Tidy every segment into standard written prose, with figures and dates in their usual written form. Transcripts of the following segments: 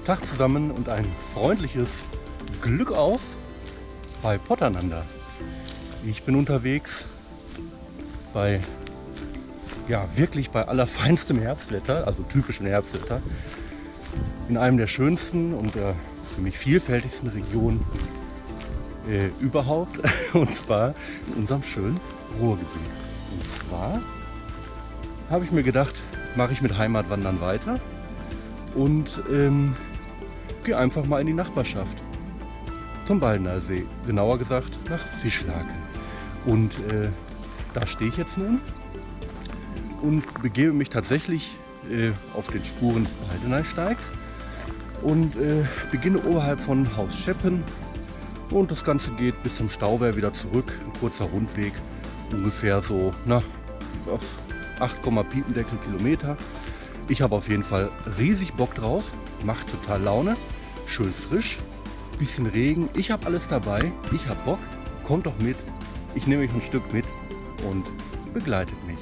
Tag zusammen und ein freundliches Glück auf bei Potternander. Ich bin unterwegs bei, ja, wirklich bei allerfeinstem Herbstwetter, also typischem Herbstwetter, in einem der schönsten und für mich vielfältigsten Regionen überhaupt, und zwar in unserem schönen Ruhrgebiet. Und zwar habe ich mir gedacht, mache ich mit Heimatwandern weiter und gehe einfach mal in die Nachbarschaft zum Baldener See, genauer gesagt nach Fischlaken. Und da stehe ich jetzt nun und begebe mich tatsächlich auf den Spuren des Baldener Steigs und beginne oberhalb von Haus Scheppen, und das Ganze geht bis zum Stauwehr wieder zurück. Ein kurzer Rundweg, ungefähr so 8, Piependeckel Kilometer. Ich habe auf jeden Fall riesig Bock drauf, macht total Laune, schön frisch, bisschen Regen, ich habe alles dabei, ich habe Bock, kommt doch mit, ich nehme euch ein Stück mit und begleitet mich.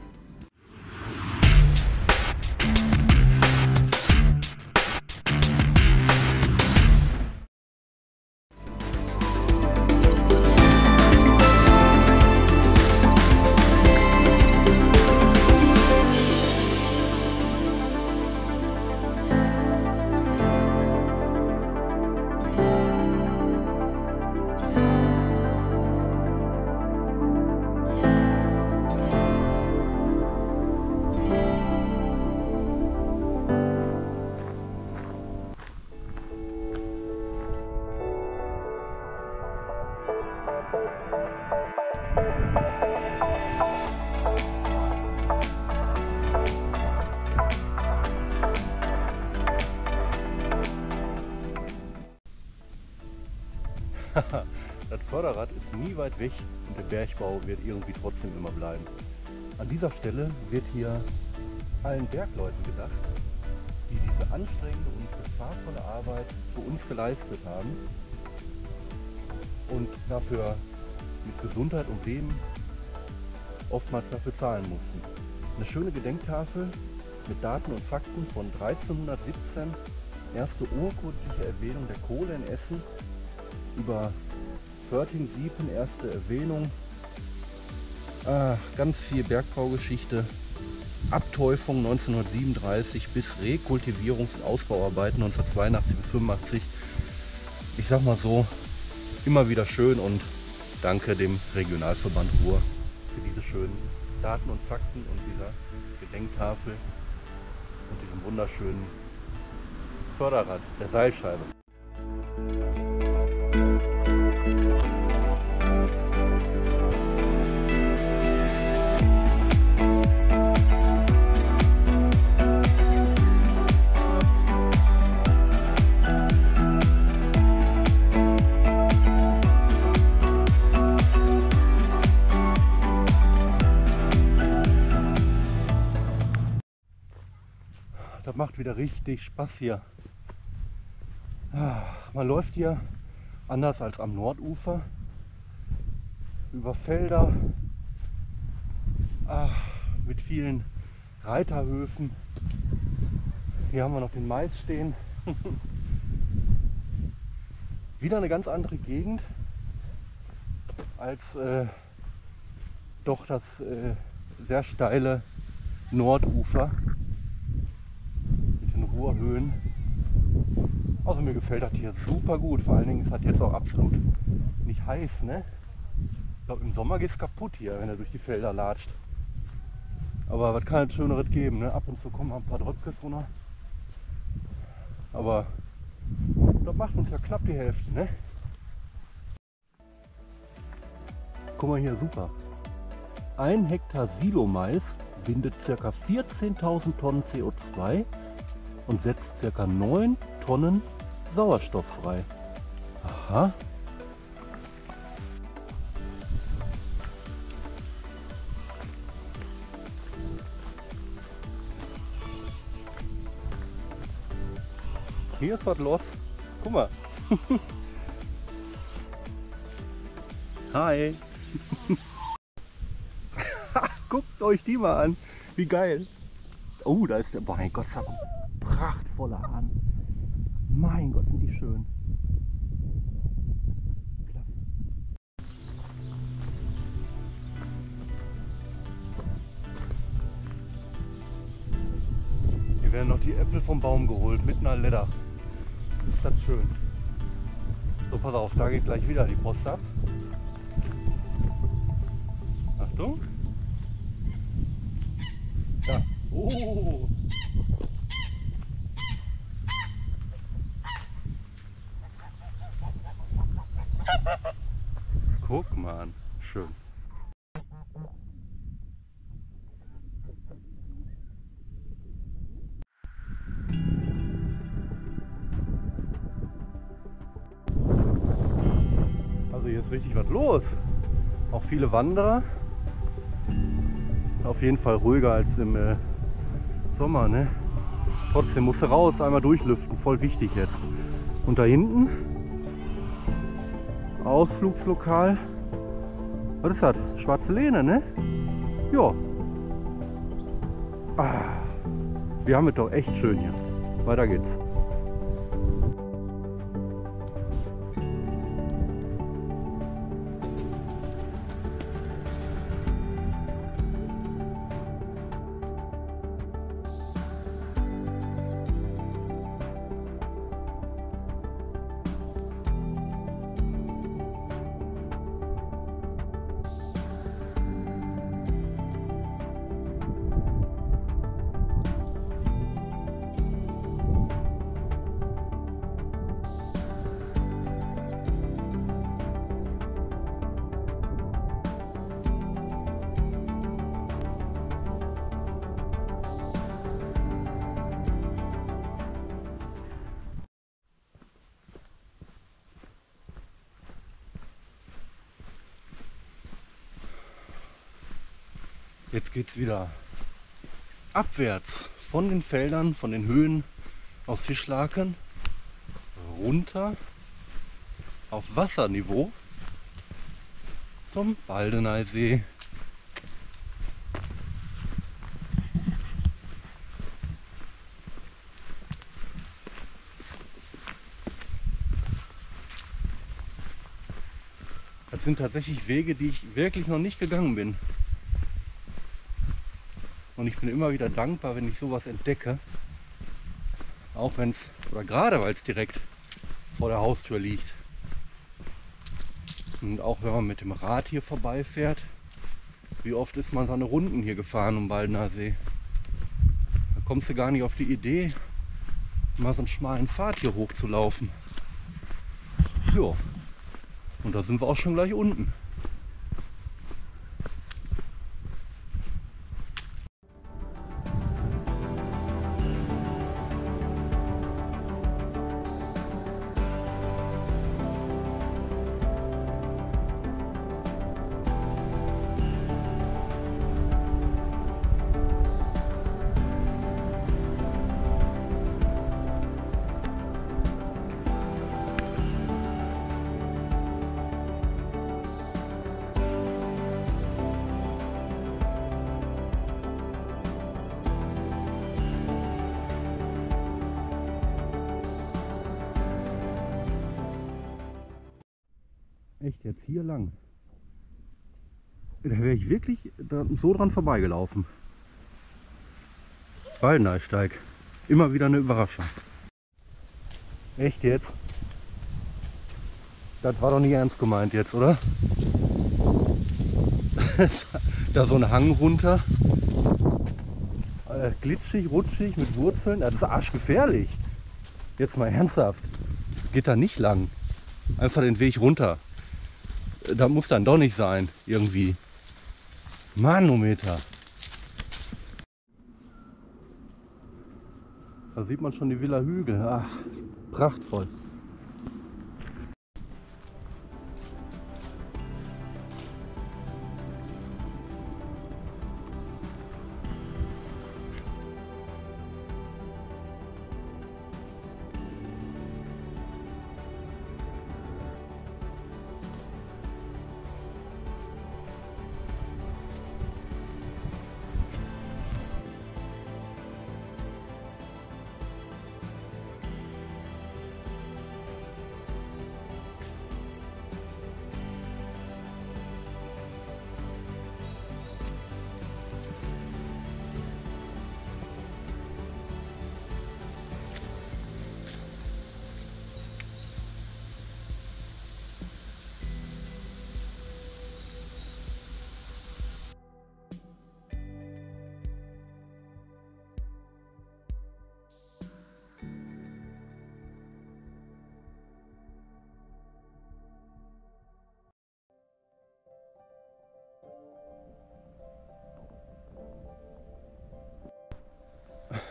Das Förderrad ist nie weit weg und der Bergbau wird irgendwie trotzdem immer bleiben. An dieser Stelle wird hier allen Bergleuten gedacht, die diese anstrengende und gefahrvolle Arbeit für uns geleistet haben und dafür mit Gesundheit und Leben oftmals dafür zahlen mussten. Eine schöne Gedenktafel mit Daten und Fakten von 1317, erste urkundliche Erwähnung der Kohle in Essen, über Förting-Siepen, erste Erwähnung, ganz viel Bergbaugeschichte, Abteufung 1937 bis Rekultivierungs- und Ausbauarbeiten 1982 bis 85. Ich sag mal so, immer wieder schön, und danke dem Regionalverband Ruhr für diese schönen Daten und Fakten und dieser Gedenktafel und diesem wunderschönen Förderrad der Seilscheibe. Das macht wieder richtig Spaß hier. Man läuft hier anders als am Nordufer über Felder mit vielen Reiterhöfen. Hier haben wir noch den Mais stehen. Wieder eine ganz andere Gegend als doch das sehr steile Nordufer mit den Ruhrhöhen. Also mir gefällt das hier super gut, vor allen Dingen ist das jetzt auch absolut nicht heiß, ne? Ich glaube, im Sommer geht es kaputt hier, wenn er durch die Felder latscht. Aber was kann es Schöneres geben, ne? Ab und zu kommen ein paar Dröpkes runter. Aber das macht uns ja knapp die Hälfte, ne? Guck mal hier, super. 1 Hektar Silomais bindet ca. 14.000 Tonnen CO2 und setzt ca. 9 Tonnen Sauerstoff frei. Aha. Hier ist was los. Guck mal. Hi. Guckt euch die mal an. Wie geil. Oh, da ist der. Mein Gott, das hat ein prachtvoller Hahn. Mein Gott, sind die schön. Klasse. Hier werden noch die Äpfel vom Baum geholt, mitten an Leder. Ist das schön. So, pass auf, da geht gleich wieder die Post ab. Achtung. Da. Oh. Guck mal an. Schön. Also hier ist richtig was los. Auch viele Wanderer. Auf jeden Fall ruhiger als im Sommer, ne? Trotzdem musst du raus, einmal durchlüften, voll wichtig jetzt. Und da hinten Ausflugslokal. Was ist das? Schwarze Lehne, ne? Ja. Ah, wir haben es doch echt schön hier. Weiter geht's. Jetzt geht es wieder abwärts von den Feldern, von den Höhen aus Fischlaken runter auf Wasserniveau zum Baldeneysee. Das sind tatsächlich Wege, die ich wirklich noch nicht gegangen bin. Und ich bin immer wieder dankbar, wenn ich sowas entdecke. Auch wenn es, oder gerade weil es direkt vor der Haustür liegt. Und auch wenn man mit dem Rad hier vorbeifährt, wie oft ist man seine Runden hier gefahren um Baldener See. Da kommst du gar nicht auf die Idee, mal so einen schmalen Pfad hier hoch zu laufen. Jo. Und da sind wir auch schon gleich unten. Echt jetzt hier lang? Da wäre ich wirklich so dran vorbeigelaufen. Baldeneysteig. Immer wieder eine Überraschung. Echt jetzt? Das war doch nicht ernst gemeint jetzt, oder? Da so ein Hang runter. Glitschig, rutschig, mit Wurzeln. Das ist arschgefährlich. Jetzt mal ernsthaft. Geht da nicht lang. Einfach den Weg runter. Das muss dann doch nicht sein, irgendwie. Manometer. Da sieht man schon die Villa Hügel. Ach, prachtvoll.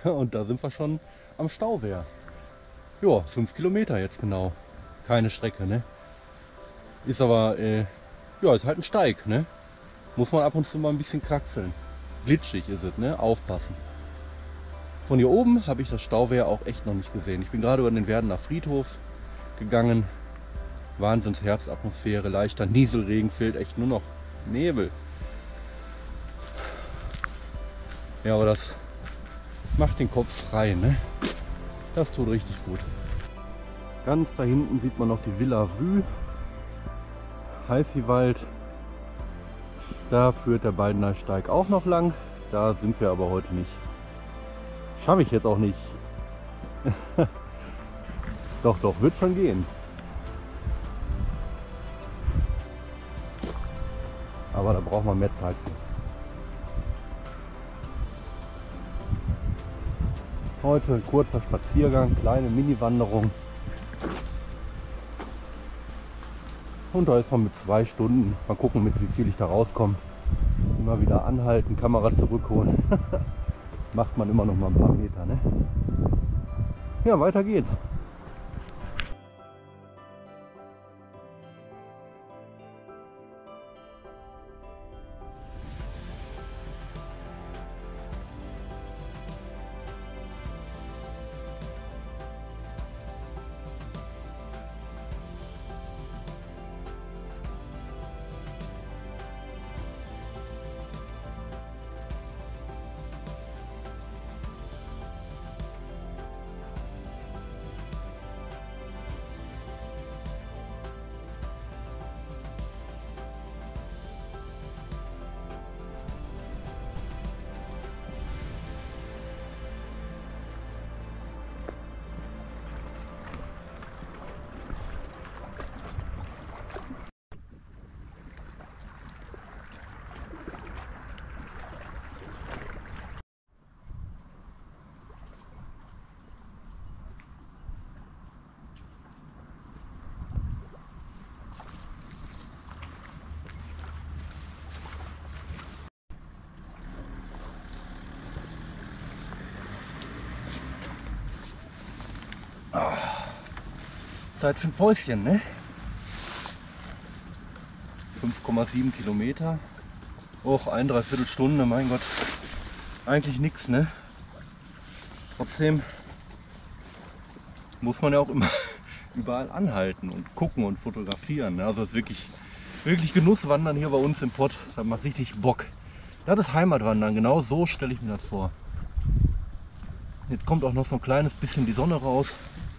Und da sind wir schon am Stauwehr. Ja, 5 Kilometer jetzt genau. Keine Strecke, ne? Ist aber, ja, ist halt ein Steig, ne? Muss man ab und zu mal ein bisschen kraxeln. Glitschig ist es, ne? Aufpassen. Von hier oben habe ich das Stauwehr auch echt noch nicht gesehen. Ich bin gerade über den Werdener Friedhof gegangen. Wahnsinns Herbstatmosphäre, leichter Nieselregen, fehlt echt nur noch Nebel. Ja, aber das macht den Kopf frei, ne? Das tut richtig gut. Ganz da hinten sieht man noch die Villa Rue, Heißiwald. Da führt der Baldener Steig auch noch lang. Da sind wir aber heute nicht. Schaffe ich jetzt auch nicht. Doch, wird schon gehen. Aber da braucht man mehr Zeit für. Heute ein kurzer Spaziergang, kleine Mini-Wanderung. Und da ist man mit 2 Stunden. Mal gucken, mit wie viel ich da rauskomme. Immer wieder anhalten, Kamera zurückholen. Macht man immer noch mal ein paar Meter, ne? Ja, weiter geht's. Zeit für ein Päuschen, ne? 5,7 Kilometer. Och, 1,3 Stunde, mein Gott. Eigentlich nichts, ne? Trotzdem muss man ja auch immer überall anhalten und gucken und fotografieren. Ne? Also es ist wirklich Genusswandern hier bei uns im Pott. Das macht richtig Bock. Das ist Heimatwandern, genau so stelle ich mir das vor. Jetzt kommt auch noch so ein kleines bisschen die Sonne raus.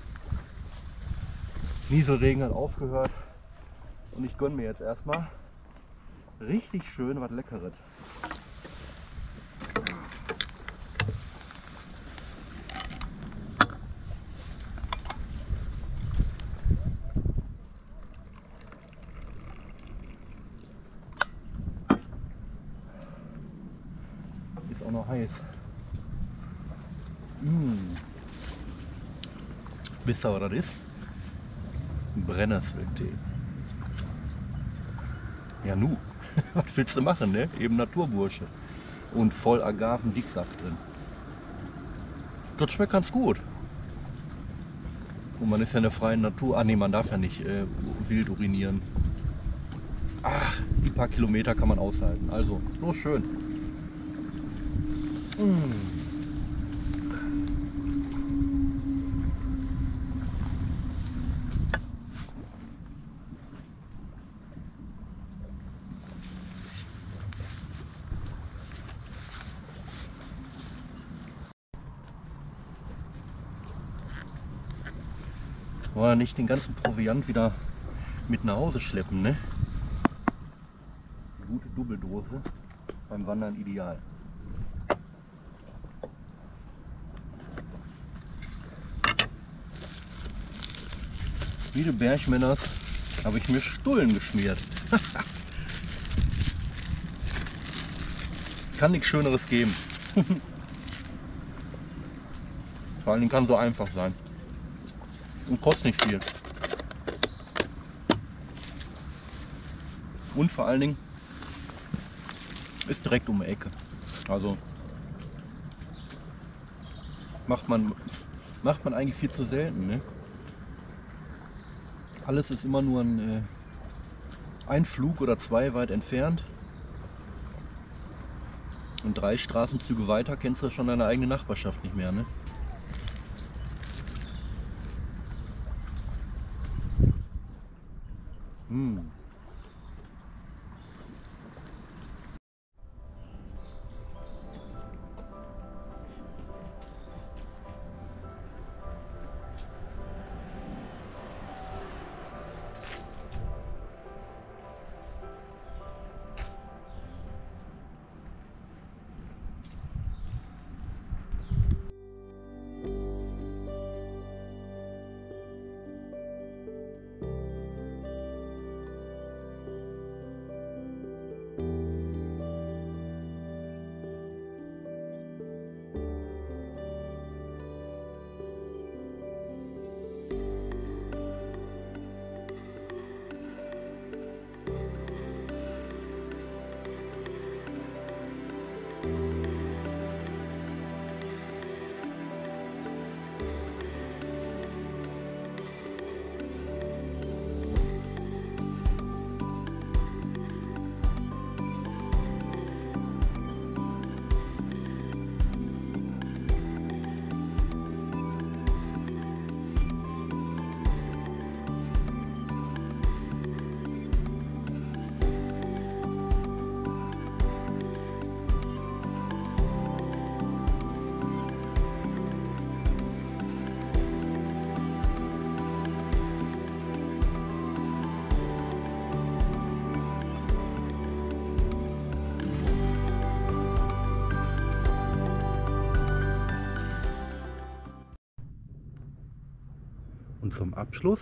Nieselregen hat aufgehört und ich gönne mir jetzt erstmal richtig schön was Leckeres. Ist auch noch heiß. Wisst ihr, was das ist? Brennnesseltee. Ja nu, was willst du machen, ne? Eben Naturbursche. Und voll Agaven-Dicksaft drin. Das schmeckt ganz gut. Und man ist ja in der freien Natur. Ah ne, man darf ja nicht wild urinieren. Ach, die paar Kilometer kann man aushalten. Also, so schön. Wollen wir nicht den ganzen Proviant wieder mit nach Hause schleppen, ne? Eine gute Dubbeldose beim Wandern ideal. Wie die Bergmänners habe ich mir Stullen geschmiert. Kann nichts Schöneres geben. Vor allen Dingen kann so einfach sein. Und kostet nicht viel. Und vor allen Dingen ist direkt um die Ecke. Also Macht man eigentlich viel zu selten, ne? Alles ist immer nur ein Flug oder 2 weit entfernt. Und 3 Straßenzüge weiter kennst du schon deine eigene Nachbarschaft nicht mehr, ne? Und zum Abschluss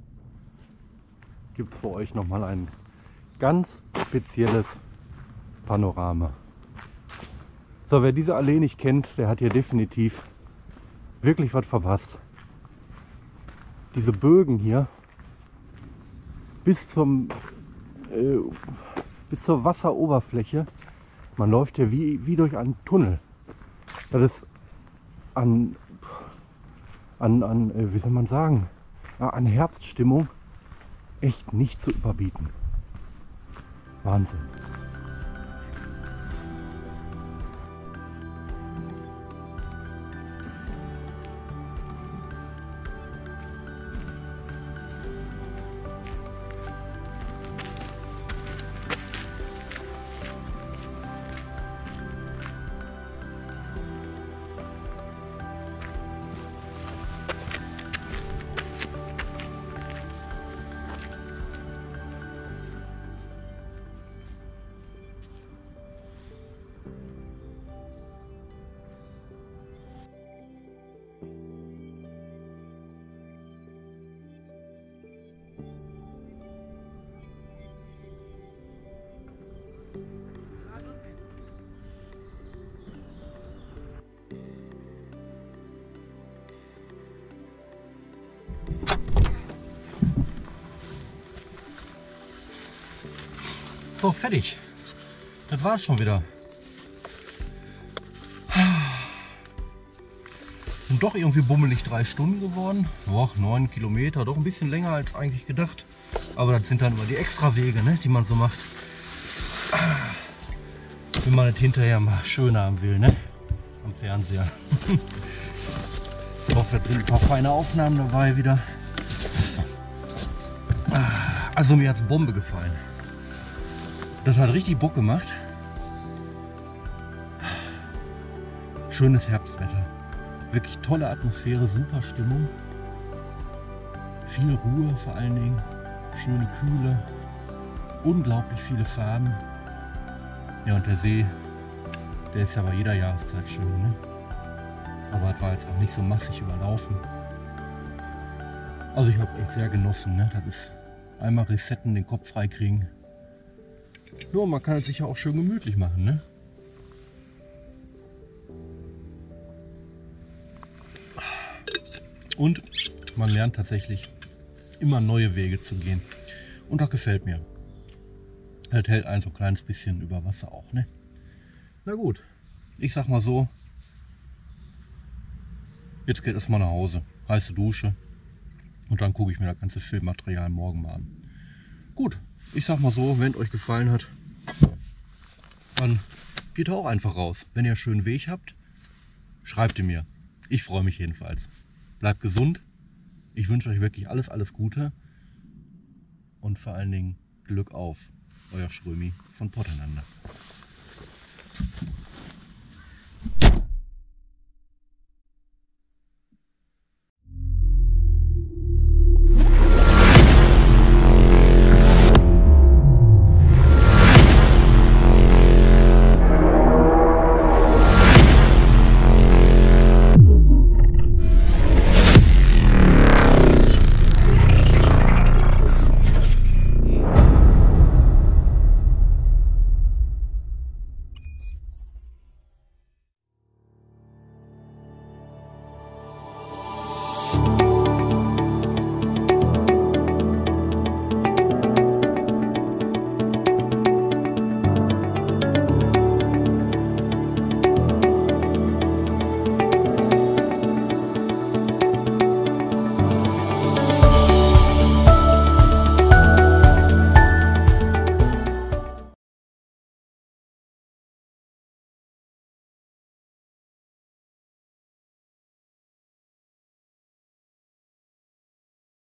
gibt es für euch nochmal ein ganz spezielles Panorama. So, wer diese Allee nicht kennt, der hat hier definitiv wirklich was verpasst. Diese Bögen hier bis zur Wasseroberfläche, man läuft hier wie durch einen Tunnel. Das ist wie soll man sagen, an Herbststimmung echt nicht zu überbieten. Wahnsinn. So, fertig. Das war's schon wieder. Sind doch irgendwie bummelig 3 Stunden geworden. Boah, 9 Kilometer, doch ein bisschen länger als eigentlich gedacht. Aber das sind dann immer die extra Wege, ne, die man so macht. Wenn man das hinterher mal schön haben will, ne? Am Fernseher. Ich hoffe, jetzt sind ein paar feine Aufnahmen dabei wieder. Also mir hat's Bombe gefallen. Das hat richtig Bock gemacht. Schönes Herbstwetter. Wirklich tolle Atmosphäre, super Stimmung. Viel Ruhe vor allen Dingen. Schöne Kühle. Unglaublich viele Farben. Ja, und der See, der ist ja bei jeder Jahreszeit schön, ne? Aber es war jetzt auch nicht so massig überlaufen. Also ich habe es echt sehr genossen, ne? Das ist einmal resetten, den Kopf freikriegen. Nur man kann es sich ja auch schön gemütlich machen, ne? Und man lernt tatsächlich immer neue Wege zu gehen. Und das gefällt mir. Das hält einen so ein kleines bisschen über Wasser auch, ne? Na gut, ich sag mal so, Jetzt geht erstmal nach Hause. Heiße Dusche. Und dann gucke ich mir das ganze Filmmaterial morgen mal an. Gut, ich sag mal so, wenn es euch gefallen hat, dann geht auch einfach raus. Wenn ihr einen schönen Weg habt, schreibt ihr mir. Ich freue mich jedenfalls. Bleibt gesund. Ich wünsche euch wirklich alles, alles Gute. Und vor allen Dingen Glück auf. Euer Schrömi von Pottenander.